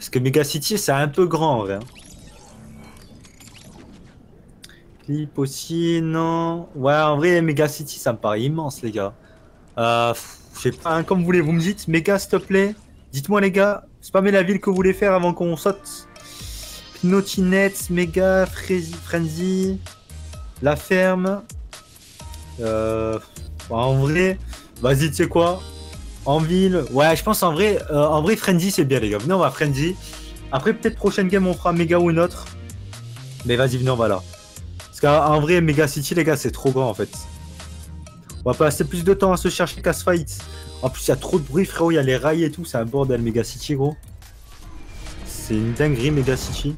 Parce que Mega City, c'est un peu grand en vrai. Hein. Clip aussi, non. Ouais, en vrai, Mega City, ça me paraît immense, les gars. Je sais pas, hein, comme vous voulez, vous me dites, Mega, s'il te plaît. Dites-moi, les gars, spammez la ville que vous voulez faire avant qu'on saute. Pinotinette, Mega, Frenzy, La Ferme. En vrai, vas-y, tu sais quoi? En ville, ouais, je pense en vrai, Frenzy, c'est bien, les gars. Venez, on va Frenzy. Après, peut-être prochaine game, on fera Mega ou une autre. Mais vas-y, venez, on va là. Parce qu'en vrai, Mega City, les gars, c'est trop grand, en fait. On va passer plus de temps à se chercher qu'à se fight. En plus, il y a trop de bruit, frérot. Il y a les rails et tout. C'est un bordel, Mega City, gros. C'est une dinguerie, Mega City.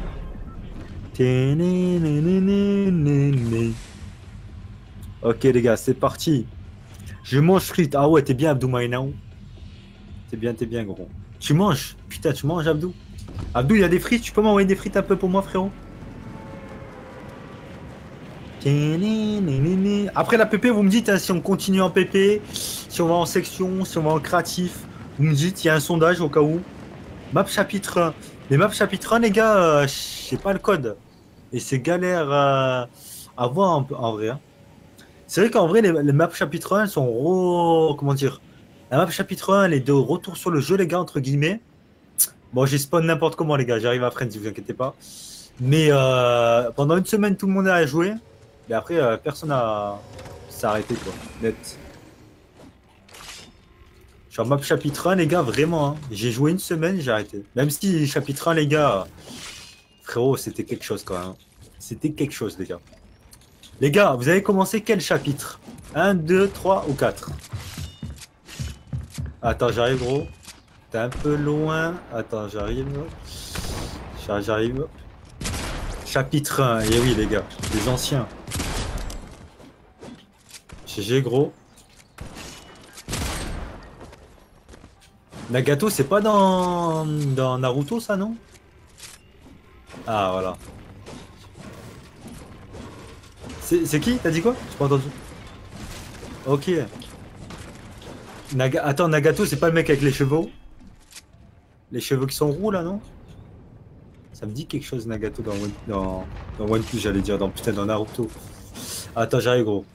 Ok, les gars, c'est parti. Je mange frites. Ah ouais, t'es bien, Abdou Maïnaou. T'es bien, gros. Tu manges. Putain, tu manges, Abdou. Abdou, il y a des frites. Tu peux m'envoyer des frites un peu pour moi, frérot? Après la PP, vous me dites hein, si on continue en PP, si on va en section, si on va en créatif. Vous me dites, il y a un sondage au cas où. Map chapitre 1. Les maps chapitre 1, les gars, je sais pas le code. Et c'est galère à voir en vrai. Hein. C'est vrai qu'en vrai, les maps chapitre 1 sont comment dire? La map chapitre 1, elle est de retour sur le jeu, les gars, entre guillemets. Bon, j'ai spawn n'importe comment, les gars. J'arrive à Friends, si vous inquiétez pas. Mais pendant une semaine, tout le monde a joué. Mais après, personne n'a s'est arrêté, quoi. Net. Sur map chapitre 1, les gars, vraiment. Hein. J'ai joué une semaine, j'ai arrêté. Même si chapitre 1, les gars, frérot, c'était quelque chose, quand même. C'était quelque chose, les gars. Les gars, vous avez commencé quel chapitre? 1, 2, 3 ou 4? Attends, j'arrive, gros. T'es un peu loin. Attends, j'arrive. J'arrive. Chapitre 1, et oui, les gars, les anciens. GG, gros. Nagato, c'est pas dans Naruto, ça, non? Ah, voilà. C'est qui? T'as dit quoi? J'ai pas entendu. Ok. Attends, Nagato, c'est pas le mec avec les cheveux? Les cheveux qui sont roux, là, non? Ça me dit quelque chose, Nagato, dans One Piece, j'allais dire. Putain, dans Naruto. Attends, j'arrive, gros.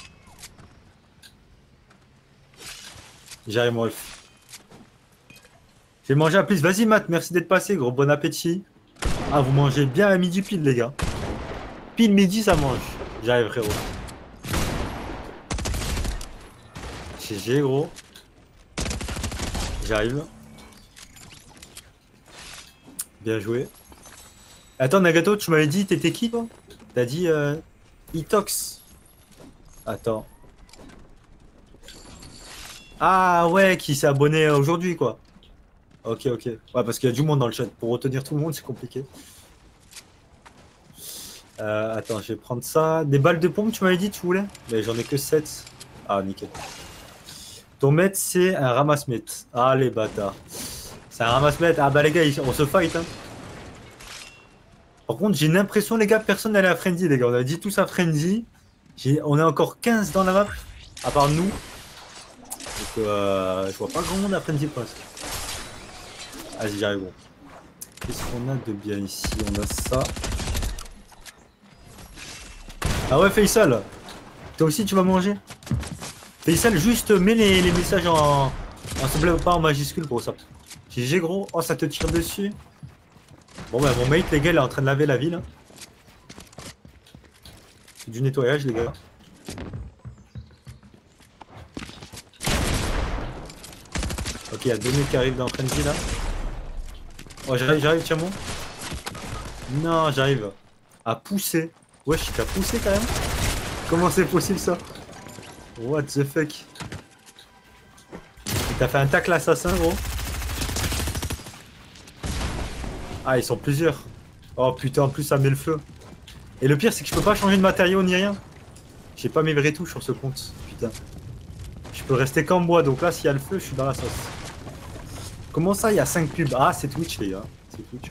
J'arrive, mon ref. J'ai mangé à plus. Vas-y, Matt, merci d'être passé, gros. Bon appétit. Ah, vous mangez bien à midi pile, les gars. Pile midi, ça mange. J'arrive, frérot. GG, gros. J'arrive. Bien joué. Attends, Nagato, tu m'avais dit, t'étais qui, toi? T'as dit Itox. Attends. Ah, ouais, qui s'est abonné aujourd'hui, quoi. Ok, ok. Ouais, parce qu'il y a du monde dans le chat. Pour retenir tout le monde, c'est compliqué. Attends, je vais prendre ça. Des balles de pompe, tu m'avais dit, tu voulais? Mais j'en ai que 7. Ah, nickel. Ton maître, c'est un ramasse-mètre. Ah, les bâtards. C'est un ramasse-mètre. Ah, bah, les gars, on se fight. Hein. Par contre, j'ai l'impression, les gars, personne n'allait à Frenzy, les gars. On a dit tous à Frenzy. On est encore 15 dans la map, à part nous. Donc, je vois pas grand monde à Frenzy pour l'instant. Vas-y, j'arrive, bon. Qu'est-ce qu'on a de bien ici? On a ça. Ah ouais, Faisal. Toi aussi, tu vas manger? Faisal, juste mets les messages s'il te plaît, pas en majuscule pour ça. GG, gros. Oh, ça te tire dessus. Bon, bah, mon mate, les gars, il est en train de laver la ville. C'est du nettoyage, les gars. Ok, il y a 2 mecs qui arrivent dans Frenzy, là. Oh, j'arrive, tiens-moi. Non, j'arrive. À pousser. Wesh, t'as poussé quand même? Comment c'est possible, ça? What the fuck? T'as fait un tacle assassin, gros? Ah, ils sont plusieurs. Oh putain, en plus ça met le feu. Et le pire, c'est que je peux pas changer de matériau ni rien. J'ai pas mes vraies touches sur ce compte. Putain. Je peux rester qu'en bois, donc là, s'il y a le feu, je suis dans la sauce. Comment ça, il y a 5 pubs? Ah, c'est Twitch, les gars. C'est Twitch.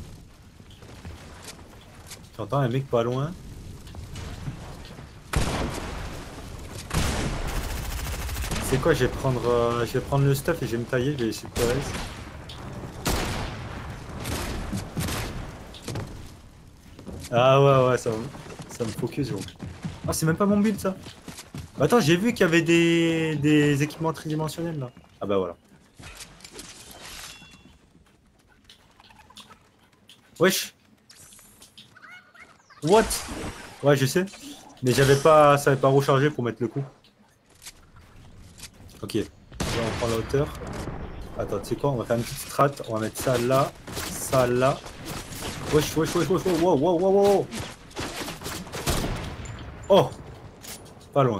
J'entends un mec pas loin. C'est quoi, je vais prendre le stuff et je vais me tailler, je vais essayer de te reste. Ah ouais, ouais, ça me focus, gros. Ah, c'est même pas mon build, ça. Bah, attends, j'ai vu qu'il y avait des équipements tridimensionnels, là. Ah bah voilà. Wesh. What? Ouais, je sais. Mais ça avait pas rechargé pour mettre le coup. Ok. Là, on prend la hauteur. Attends, tu sais quoi? On va faire une petite strat. On va mettre ça là. Ça là. Wesh, wesh, wesh, wesh, wesh. Wow, wow, wow, wow. Oh! Pas loin.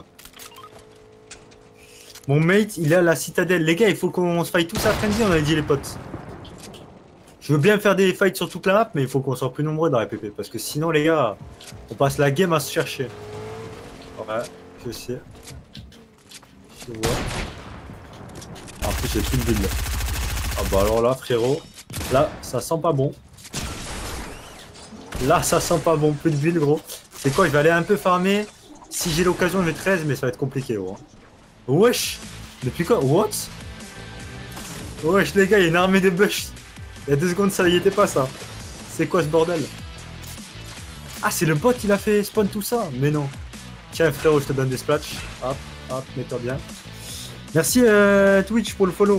Mon mate, il est à la citadelle. Les gars, il faut qu'on se fight tous à frenzy, on avait dit les potes. Je veux bien faire des fights sur toute la map, mais il faut qu'on soit plus nombreux dans la PP. Parce que sinon, les gars, on passe la game à se chercher. Ouais, je sais. Je vois. En plus, j'ai plus de build. Ah bah alors là, frérot. Là, ça sent pas bon. Là, ça sent pas bon. Plus de build, gros. C'est quoi? Je vais aller un peu farmer. Si j'ai l'occasion, je vais 13, mais ça va être compliqué, gros. Wesh! Depuis quoi? What? Wesh, les gars, il y a une armée de bush. Il y a 2 secondes, ça y était pas, ça. C'est quoi ce bordel? Ah, c'est le bot qui a fait spawn tout ça? Mais non. Tiens, frérot, je te donne des splats. Hop, hop, mets-toi bien. Merci Twitch pour le follow.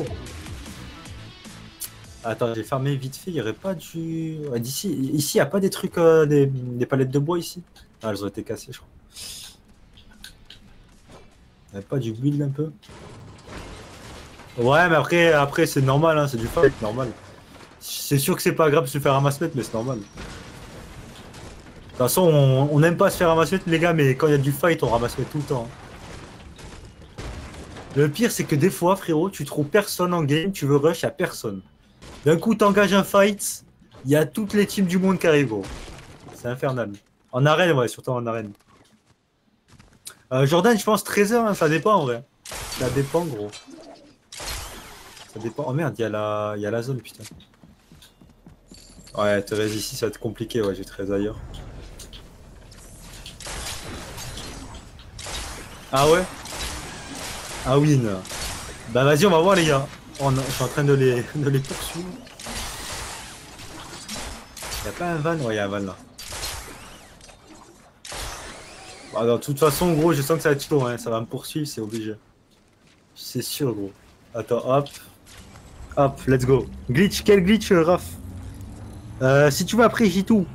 Attends, j'ai fermé vite fait. Il n'y aurait pas du. Ouais, d'ici, ici, il n'y a pas des trucs, des palettes de bois ici? Ah, elles ont été cassées, je crois. Il n'y a pas du build un peu? Ouais, mais après c'est normal, hein, c'est du fight, normal. C'est sûr que c'est pas grave de se faire ramasser, mais c'est normal. De toute façon, on n'aime pas se faire ramasser, les gars, mais quand il y a du fight, on ramasse tout le temps. Le pire, c'est que des fois, frérot, tu trouves personne en game, tu veux rush, il a personne. D'un coup, t'engages un fight, il y a toutes les teams du monde qui arrivent, gros. C'est infernal. En arène, ouais, surtout en arène. Jordan, je pense 13 heures, hein, ça dépend en vrai. Ça dépend, gros. Ça dépend. Oh merde, il y a la zone, putain. Ouais, Thérèse, ici, ça va être compliqué, ouais, j'ai 13 ailleurs. Ah ouais? Ah oui, non. Bah vas-y, on va voir, les gars. Je suis en train de les poursuivre. Y'a pas un van? Ouais, y'a un van là. Bah, de toute façon, gros, je sens que ça va être chaud, hein. Ça va me poursuivre, c'est obligé. C'est sûr, gros. Attends, hop. Hop, let's go. Glitch, quel glitch, Raph? Si tu veux, après, j'ai tout.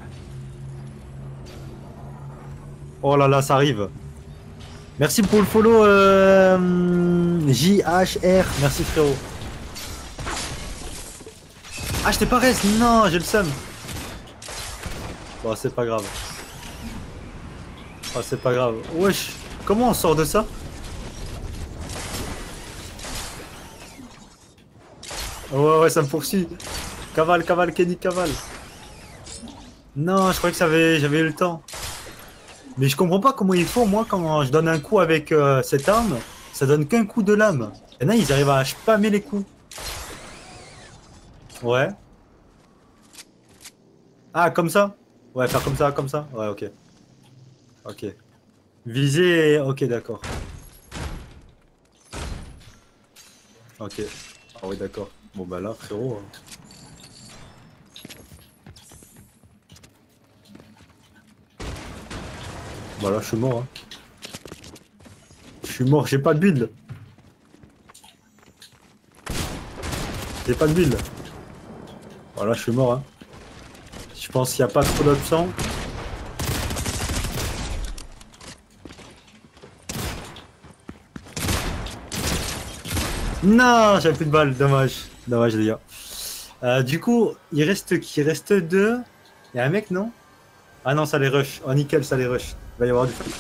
Oh là là, ça arrive. Merci pour le follow, JHR. Merci, frérot. Ah, je t'ai pas reste. Non, j'ai le seum. Bon, c'est pas grave. Oh, c'est pas grave. Wesh, comment on sort de ça? Ouais, ouais, ça me poursuit. Cavale, cavale, Kenny, cavale. Non, je croyais que j'avais eu le temps. Mais je comprends pas comment il faut, moi, quand je donne un coup avec cette arme, ça donne qu'un coup de lame. Et là, ils arrivent à spammer les coups. Ouais. Ah, comme ça? Ouais, faire comme ça, comme ça? Ouais, ok. Ok. Viser, ok, d'accord. Ok. Ah oui, d'accord. Bon, bah là, frérot. Bah là, je suis mort. Hein. Je suis mort, j'ai pas de build. J'ai pas de build. Voilà, je suis mort. Hein. Je pense qu'il n'y a pas trop d'options. Non, j'avais plus de balles, dommage. Dommage, les gars. Du coup, il reste qui? Il reste 2. Il y a un mec, non? Ah non, ça les rush. Oh, nickel, ça les rush. Il va y avoir du fight.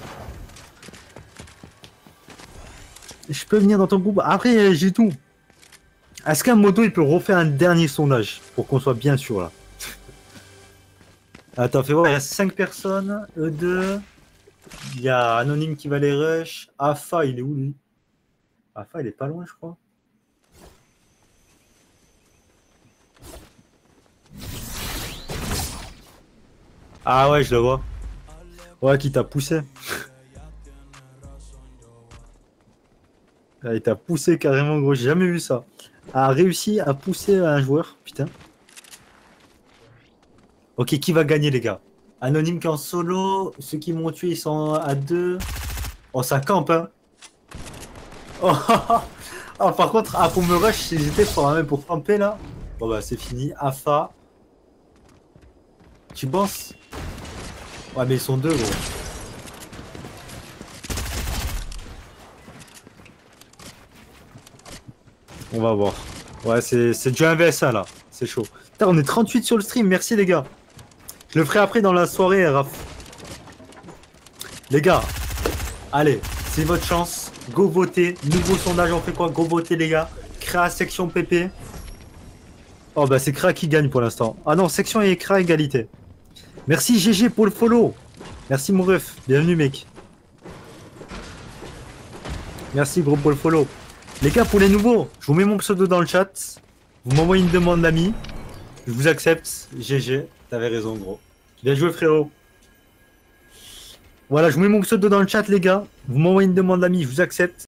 Je peux venir dans ton groupe. Après, j'ai tout. Est-ce qu'un moto, il peut refaire un dernier sondage pour qu'on soit bien sûr là? Attends, fais voir, il y a 5 personnes. E2. Il y a Anonyme qui va les rush. Afa, il est où lui? Afa, il est pas loin, je crois. Ah ouais, je le vois. Ouais, qui t'a poussé. Il t'a poussé carrément, gros. J'ai jamais vu ça. A réussi à pousser un joueur, putain. Ok, qui va gagner, les gars? Anonyme qui est en solo. Ceux qui m'ont tué, ils sont à 2. Oh, ça campe, hein. Oh, ah, par contre, ah, pour me rush, si j'étais même pour camper, là. Bon, bah, c'est fini. Afa. Tu penses? Ouais, mais ils sont deux, gros. On va voir. Ouais, c'est du 1vs1 là. C'est chaud. Putain, on est 38 sur le stream. Merci les gars. Je le ferai après dans la soirée, Raph. Les gars, allez, c'est votre chance. Go voter. Nouveau sondage, on fait quoi? Go voter les gars. Créa section PP. Oh bah c'est Créa qui gagne pour l'instant. Ah non, section et Créa égalité. Merci GG pour le follow. Merci mon ref. Bienvenue mec. Merci gros pour le follow. Les gars, pour les nouveaux, je vous mets mon pseudo dans le chat. Vous m'envoyez une demande d'amis. Je vous accepte. GG, t'avais raison, gros. Bien joué, frérot. Voilà, je vous mets mon pseudo dans le chat, les gars. Vous m'envoyez une demande d'amis, je vous accepte.